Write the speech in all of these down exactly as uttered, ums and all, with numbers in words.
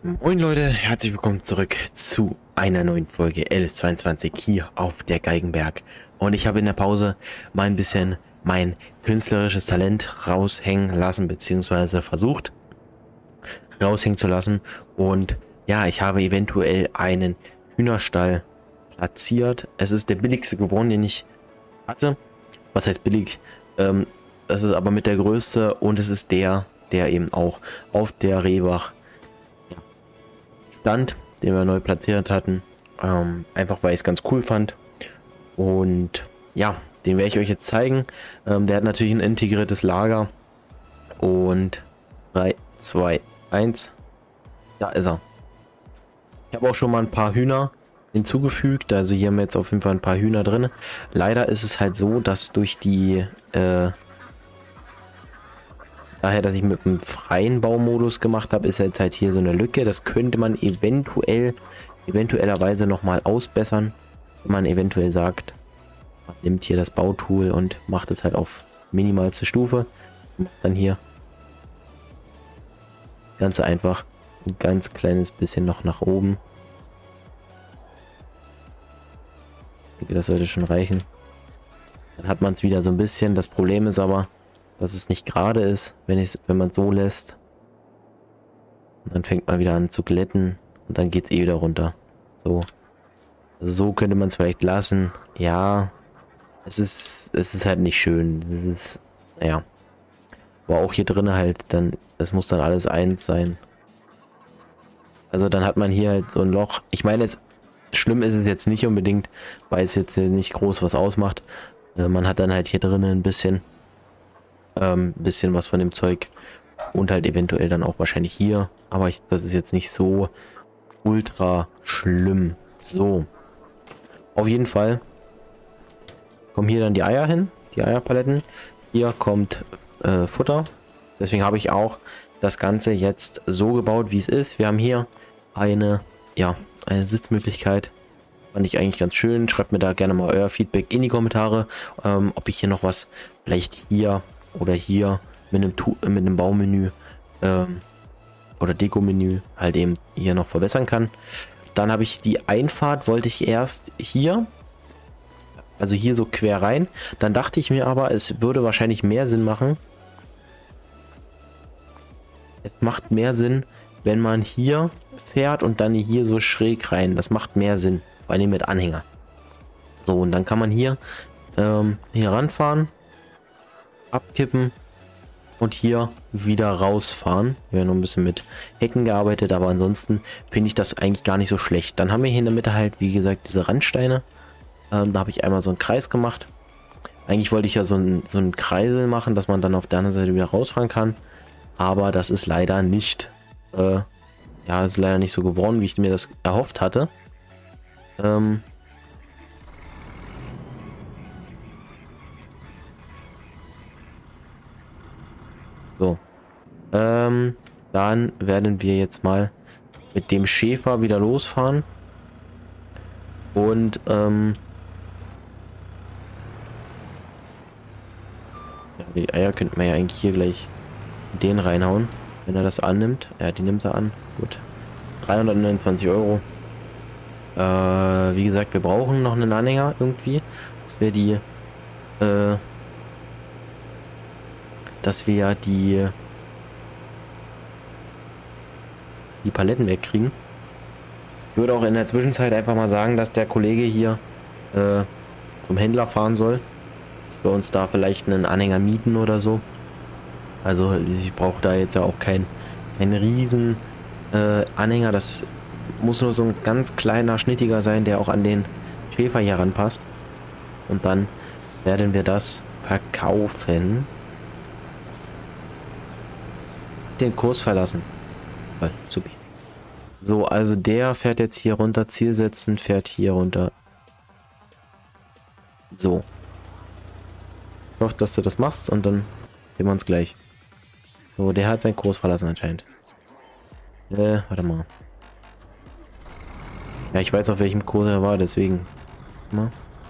Moin Leute, herzlich willkommen zurück zu einer neuen Folge L S zweiundzwanzig hier auf der Geigenberg. Und ich habe in der Pause mal ein bisschen mein künstlerisches Talent raushängen lassen, beziehungsweise versucht raushängen zu lassen. Und ja, ich habe eventuell einen Hühnerstall platziert. Es ist der billigste geworden, den ich hatte. Was heißt billig? Ähm, das ist aber mit der größte und es ist der, der eben auch auf der Rehbach stand, den wir neu platziert hatten. Ähm, einfach weil ich es ganz cool fand. Und ja, den werde ich euch jetzt zeigen. Ähm, der hat natürlich ein integriertes Lager. Und drei, zwei, eins. Da ist er. Ich habe auch schon mal ein paar Hühner hinzugefügt. Also hier haben wir jetzt auf jeden Fall ein paar Hühner drin. Leider ist es halt so, dass durch die äh, daher, dass ich mit dem freien Baumodus gemacht habe, ist jetzt halt hier so eine Lücke. Das könnte man eventuell, eventuellerweise nochmal ausbessern, wenn man eventuell sagt, man nimmt hier das Bautool und macht es halt auf minimalste Stufe. Macht dann hier ganz einfach ein ganz kleines bisschen noch nach oben. Ich denke, das sollte schon reichen. Dann hat man es wieder so ein bisschen. Das Problem ist aber, dass es nicht gerade ist, wenn ich wenn man es so lässt. Und dann fängt man wieder an zu glätten und dann geht es eh wieder runter. So. Also so könnte man es vielleicht lassen. Ja. Es ist, es ist halt nicht schön. Es ist, naja. Aber auch hier drin halt, dann, das muss dann alles eins sein. Also dann hat man hier halt so ein Loch. Ich meine, es schlimm ist es jetzt nicht unbedingt, weil es jetzt nicht groß was ausmacht. Äh, man hat dann halt hier drinnen ein bisschen Ähm, bisschen was von dem Zeug und halt eventuell dann auch wahrscheinlich hier, aber ich, das ist jetzt nicht so ultra schlimm. So, auf jeden Fall kommen hier dann die Eier hin, die Eierpaletten. Hier kommt äh, Futter, deswegen habe ich auch das Ganze jetzt so gebaut, wie es ist. Wir haben hier eine, ja, eine Sitzmöglichkeit. Fand ich eigentlich ganz schön. Schreibt mir da gerne mal euer Feedback in die Kommentare, ähm, ob ich hier noch was vielleicht hier oder hier mit einem, Tu- mit einem Baumenü ähm, oder Deko-Menü halt eben hier noch verbessern kann. Dann habe ich die Einfahrt, wollte ich erst hier, also hier so quer rein. Dann dachte ich mir aber, es würde wahrscheinlich mehr Sinn machen. Es macht mehr Sinn, wenn man hier fährt und dann hier so schräg rein. Das macht mehr Sinn, vor allem mit Anhänger. So, und dann kann man hier, ähm, hier ranfahren, abkippen und hier wieder rausfahren. Wir haben noch ein bisschen mit Hecken gearbeitet, aber ansonsten finde ich das eigentlich gar nicht so schlecht. Dann haben wir hier in der Mitte halt, wie gesagt, diese Randsteine. Ähm, da habe ich einmal so einen Kreis gemacht. Eigentlich wollte ich ja so einen so einen Kreisel machen, dass man dann auf der anderen Seite wieder rausfahren kann. Aber das ist leider nicht, äh, ja, ist leider nicht so geworden, wie ich mir das erhofft hatte. Ähm, So. Ähm, dann werden wir jetzt mal mit dem Schäfer wieder losfahren. Und, ähm... ja, die Eier könnten wir ja eigentlich hier gleich den reinhauen, wenn er das annimmt. Ja, die nimmt er an. Gut. dreihundertneunundzwanzig Euro. Äh, wie gesagt, wir brauchen noch einen Anhänger irgendwie. Das wäre die, äh... dass wir ja die die Paletten wegkriegen. Ich würde auch in der Zwischenzeit einfach mal sagen, dass der Kollege hier äh, zum Händler fahren soll. Dass wir uns da vielleicht einen Anhänger mieten oder so. Also ich brauche da jetzt ja auch kein, kein riesen äh, Anhänger. Das muss nur so ein ganz kleiner, schnittiger sein, der auch an den Schäfer hier ranpasst. Und dann werden wir das verkaufen. Den Kurs verlassen. Voll, super. So, also der fährt jetzt hier runter. Ziel setzen, fährt hier runter. So. Ich hoffe, dass du das machst und dann sehen wir uns gleich. So, der hat seinen Kurs verlassen anscheinend. Äh, warte mal. Ja, ich weiß auf welchem Kurs er war, deswegen. Mal.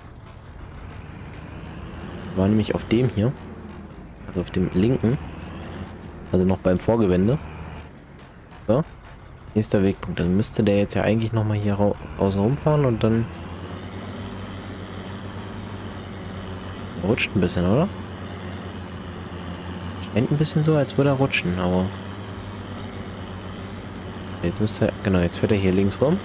War nämlich auf dem hier. Also auf dem linken. Also noch beim Vorgewende. So. Nächster Wegpunkt. Dann müsste der jetzt ja eigentlich nochmal hier ra außen rumfahren und dann... Rutscht ein bisschen, oder? Scheint ein bisschen so, als würde er rutschen, aber... Jetzt müsste er... Genau, jetzt fährt er hier links rum.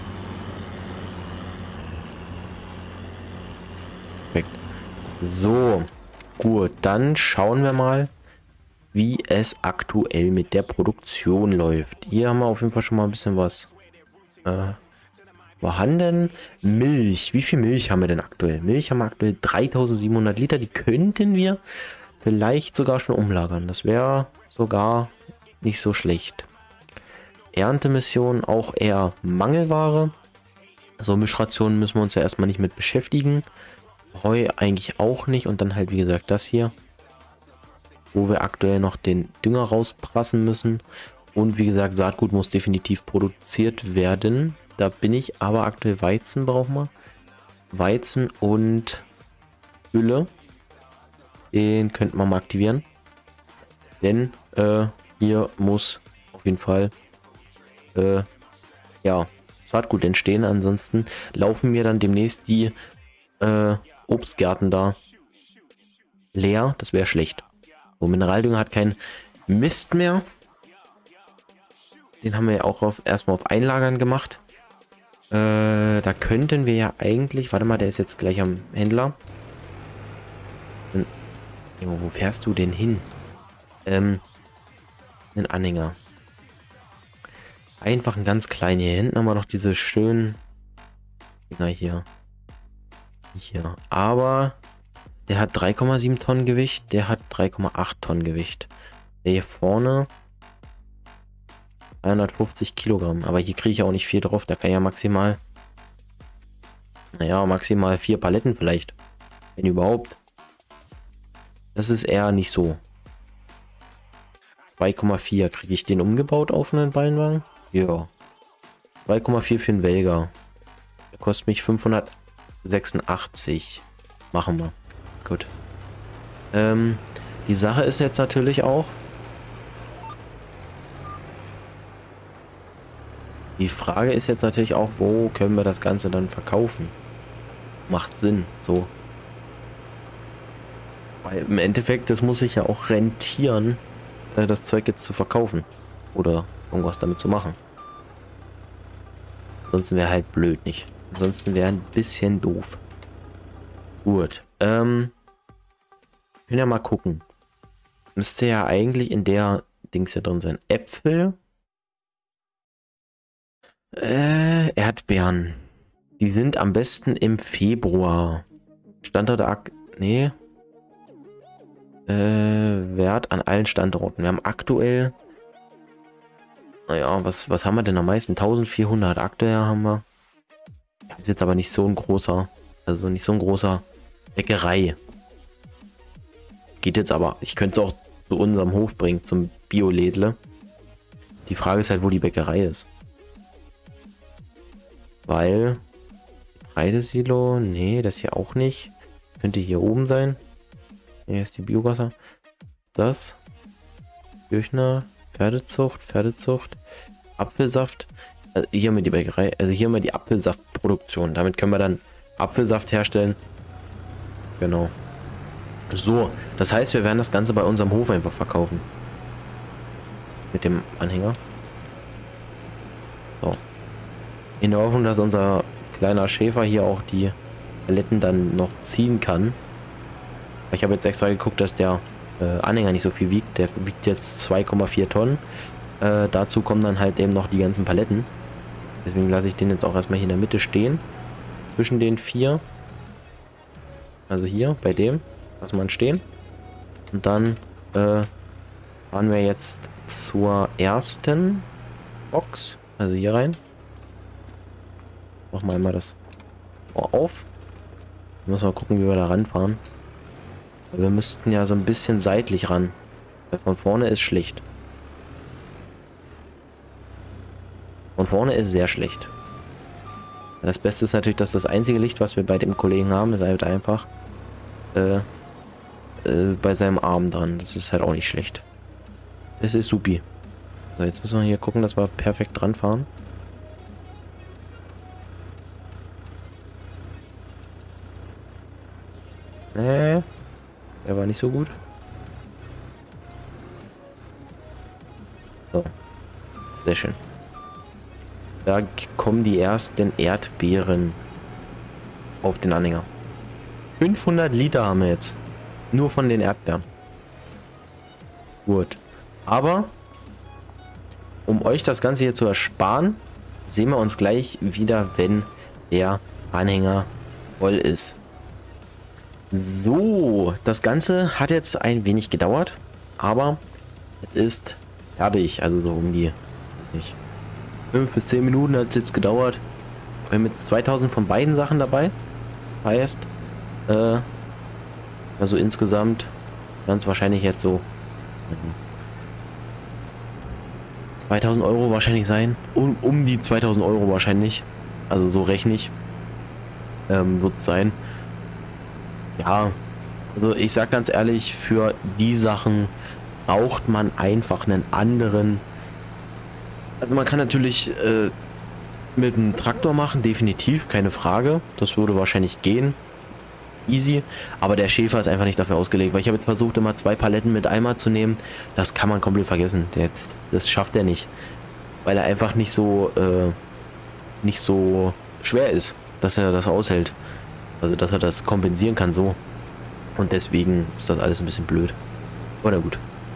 Perfekt. So. Gut, dann schauen wir mal, wie es aktuell mit der Produktion läuft. Hier haben wir auf jeden Fall schon mal ein bisschen was äh, vorhanden. Milch. Wie viel Milch haben wir denn aktuell? Milch haben wir aktuell dreitausendsiebenhundert Liter. Die könnten wir vielleicht sogar schon umlagern. Das wäre sogar nicht so schlecht. Erntemission auch eher Mangelware. So Mischrationen müssen wir uns ja erstmal nicht mit beschäftigen. Heu eigentlich auch nicht. Und dann halt wie gesagt das hier, wo wir aktuell noch den Dünger rausprassen müssen. Und wie gesagt, Saatgut muss definitiv produziert werden. Da bin ich aber aktuell Weizen brauchen wir. Weizen und Gülle. Den könnten wir mal aktivieren. Denn äh, hier muss auf jeden Fall äh, ja, Saatgut entstehen. Ansonsten laufen mir dann demnächst die äh, Obstgärten da leer. Das wäre schlecht. So, Mineraldünger hat keinen Mist mehr. Den haben wir ja auch auf, erstmal auf Einlagern gemacht. Äh, da könnten wir ja eigentlich... Warte mal, der ist jetzt gleich am Händler. Hm, wo fährst du denn hin? Ähm, einen Anhänger. Einfach ein ganz kleinen. Hier hinten haben wir noch diese schönen Dinger hier. Hier. Aber der hat drei Komma sieben Tonnen Gewicht. Der hat drei Komma acht Tonnen Gewicht. Der hier vorne dreihundertfünfzig Kilogramm. Aber hier kriege ich auch nicht viel drauf. Da kann ich ja maximal... Naja, maximal vier Paletten vielleicht. Wenn überhaupt. Das ist eher nicht so. zwei Komma vier. Kriege ich den umgebaut auf einen Ballenwagen? Ja. zwei Komma vier für einen Welger. Der kostet mich fünfhundertsechsundachtzig. Machen wir. Gut. Ähm, die Sache ist jetzt natürlich auch... Die Frage ist jetzt natürlich auch, wo können wir das Ganze dann verkaufen? Macht Sinn, so. Weil im Endeffekt, das muss sich ja auch rentieren, das Zeug jetzt zu verkaufen. Oder irgendwas damit zu machen. Ansonsten wäre halt blöd, nicht? Ansonsten wäre ein bisschen doof. Gut. Ähm. Können ja mal gucken. Müsste ja eigentlich in der Dings ja drin sein. Äpfel. Äh, Erdbeeren. Die sind am besten im Februar. Standorte ak... Nee. Äh, Wert an allen Standorten. Wir haben aktuell... Naja, was, was haben wir denn am meisten? eintausendvierhundert. Aktuell haben wir... Ist jetzt aber nicht so ein großer... Also nicht so ein großer Bäckerei. Geht jetzt aber... Ich könnte es auch zu unserem Hof bringen, zum Biolädle. Die Frage ist halt, wo die Bäckerei ist. Weil... Getreidesilo... Nee, das hier auch nicht. Könnte hier oben sein. Hier ist die Biogasse. Das. Kirchner. Pferdezucht. Pferdezucht. Apfelsaft. Also hier haben wir die Bäckerei. Also hier haben wir die Apfelsaftproduktion. Damit können wir dann Apfelsaft herstellen. Genau. So. Das heißt, wir werden das Ganze bei unserem Hof einfach verkaufen. Mit dem Anhänger. So. In der Hoffnung, dass unser kleiner Schäfer hier auch die Paletten dann noch ziehen kann. Ich habe jetzt extra geguckt, dass der äh, Anhänger nicht so viel wiegt. Der wiegt jetzt zwei Komma vier Tonnen. Äh, dazu kommen dann halt eben noch die ganzen Paletten. Deswegen lasse ich den jetzt auch erstmal hier in der Mitte stehen. Zwischen den vier. Also hier bei dem. Lassen wir ihn stehen. Und dann äh, fahren wir jetzt zur ersten Box. Also hier rein. Machen wir einmal das Ohr auf. Dann müssen wir gucken, wie wir da ranfahren. Wir müssten ja so ein bisschen seitlich ran. Weil von vorne ist schlecht. Von vorne ist sehr schlecht. Das Beste ist natürlich, dass das einzige Licht, was wir bei dem Kollegen haben, ist halt einfach äh, äh, bei seinem Arm dran. Das ist halt auch nicht schlecht. Das ist supi. So, jetzt müssen wir hier gucken, dass wir perfekt dran fahren. Nee, der war nicht so gut. So, sehr schön. Da kommen die ersten Erdbeeren auf den Anhänger. fünfhundert Liter haben wir jetzt. Nur von den Erdbeeren. Gut. Aber, um euch das Ganze hier zu ersparen, sehen wir uns gleich wieder, wenn der Anhänger voll ist. So, das Ganze hat jetzt ein wenig gedauert, aber es ist fertig. Also so um die nicht, fünf bis zehn Minuten hat es jetzt gedauert. Wir haben jetzt zweitausend von beiden Sachen dabei. Das heißt, äh, also insgesamt werden es wahrscheinlich jetzt so zweitausend Euro wahrscheinlich sein. Um, um die zweitausend Euro wahrscheinlich. Also so rechne ich. Ähm, wird es sein. Ja, also ich sag ganz ehrlich, für die Sachen braucht man einfach einen anderen. Also man kann natürlich äh, mit einem Traktor machen, definitiv, keine Frage. Das würde wahrscheinlich gehen. Easy. Aber der Schäfer ist einfach nicht dafür ausgelegt, weil ich habe jetzt versucht, immer zwei Paletten mit Eimer zu nehmen. Das kann man komplett vergessen. Der, das schafft er nicht. Weil er einfach nicht so, äh, nicht so schwer ist, dass er das aushält. Also, dass er das kompensieren kann so. Und deswegen ist das alles ein bisschen blöd. Oder gut.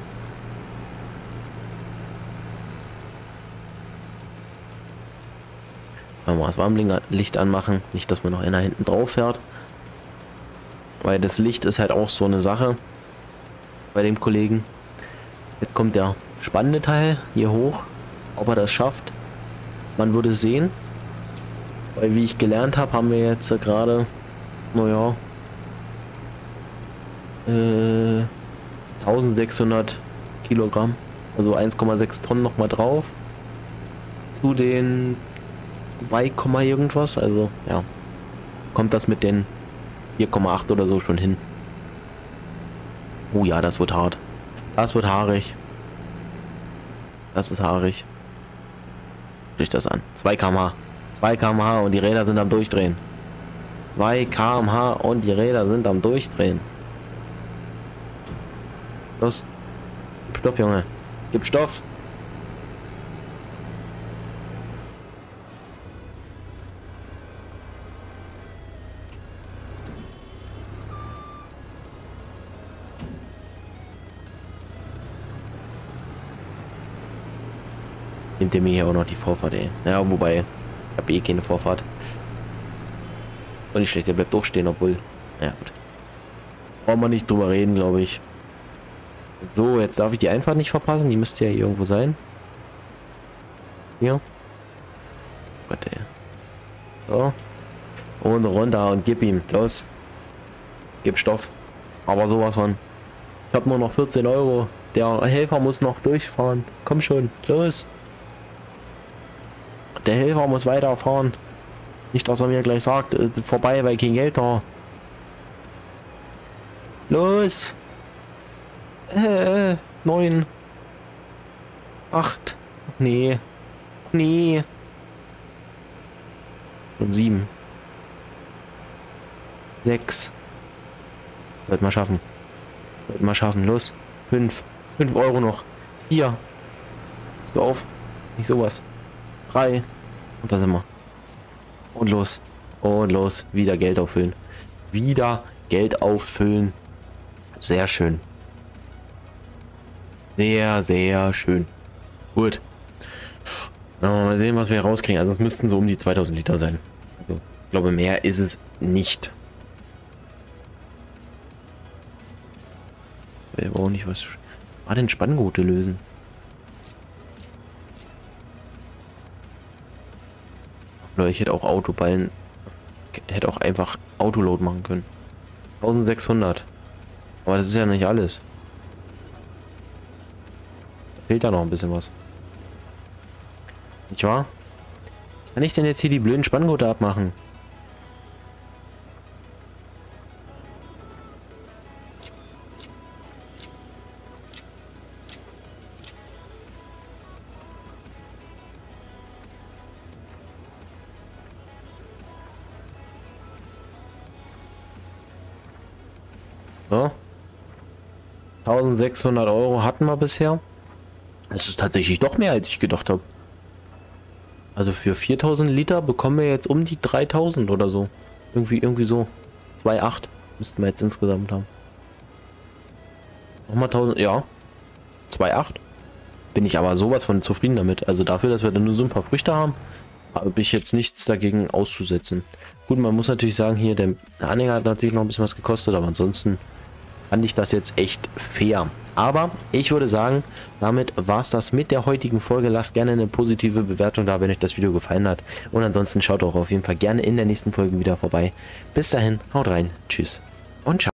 Mal das Warnblinklicht anmachen. Nicht, dass man noch einer hinten drauf fährt. Weil das Licht ist halt auch so eine Sache. Bei dem Kollegen. Jetzt kommt der spannende Teil hier hoch. Ob er das schafft. Man würde sehen. Weil wie ich gelernt habe, haben wir jetzt gerade... Naja, äh, eintausendsechshundert Kilogramm, also eins Komma sechs Tonnen noch mal drauf, zu den zwei, irgendwas, also ja, kommt das mit den vier Komma acht oder so schon hin. Oh ja, das wird hart, das wird haarig, das ist haarig. Sprich das an, zwei Kilometer pro Stunde, zwei Kilometer pro Stunde und die Räder sind am Durchdrehen. zwei Kilometer pro Stunde und die Räder sind am Durchdrehen. Los. Gib Stoff, Junge. Gib Stoff. Nimmt ihr mir hier auch noch die Vorfahrt, ey. Ja, wobei, ich habe eh keine Vorfahrt. Und nicht schlecht, der bleibt durchstehen, obwohl... Ja, gut. Brauchen wir nicht drüber reden, glaube ich. So, jetzt darf ich die Einfahrt nicht verpassen. Die müsste ja hier irgendwo sein. Hier. Gott, ey. So. Und runter und gib ihm. Los. Gib Stoff. Aber sowas von. Ich habe nur noch vierzehn Euro. Der Helfer muss noch durchfahren. Komm schon. Los. Der Helfer muss weiterfahren. Nicht, dass er mir gleich sagt, äh, vorbei, weil kein Geld da. Los. Äh, neun. Acht. Nee. Nee. Und sieben. Sechs. Sollten wir schaffen. Sollten wir schaffen. Los. Fünf. Fünf Euro noch. Vier. So auf. Nicht sowas. Drei. Und da sind wir. Und los. Und los. Wieder Geld auffüllen. Wieder Geld auffüllen. Sehr schön. Sehr, sehr schön. Gut. Mal sehen, was wir rauskriegen. Also es müssten so um die zweitausend Liter sein. Also, ich glaube, mehr ist es nicht. Ich weiß aber auch nicht, was war denn Spanngurte lösen? Oder ich hätte auch Autoballen, hätte auch einfach Autoload machen können. eintausendsechshundert. Aber das ist ja nicht alles. Fehlt da noch ein bisschen was. Nicht wahr? Kann ich denn jetzt hier die blöden Spanngurte abmachen? So. eintausendsechshundert Euro hatten wir bisher. Das ist tatsächlich doch mehr, als ich gedacht habe. Also für viertausend Liter bekommen wir jetzt um die dreitausend oder so. Irgendwie, irgendwie so. zwei Komma acht müssten wir jetzt insgesamt haben. Nochmal tausend, ja. zwei Komma acht. Bin ich aber sowas von zufrieden damit. Also dafür, dass wir dann nur so ein paar Früchte haben, habe ich jetzt nichts dagegen auszusetzen. Gut, man muss natürlich sagen, hier, der Anhänger hat natürlich noch ein bisschen was gekostet, aber ansonsten fand ich das jetzt echt fair. Aber ich würde sagen, damit war es das mit der heutigen Folge. Lasst gerne eine positive Bewertung da, wenn euch das Video gefallen hat. Und ansonsten schaut auch auf jeden Fall gerne in der nächsten Folge wieder vorbei. Bis dahin, haut rein, tschüss und ciao.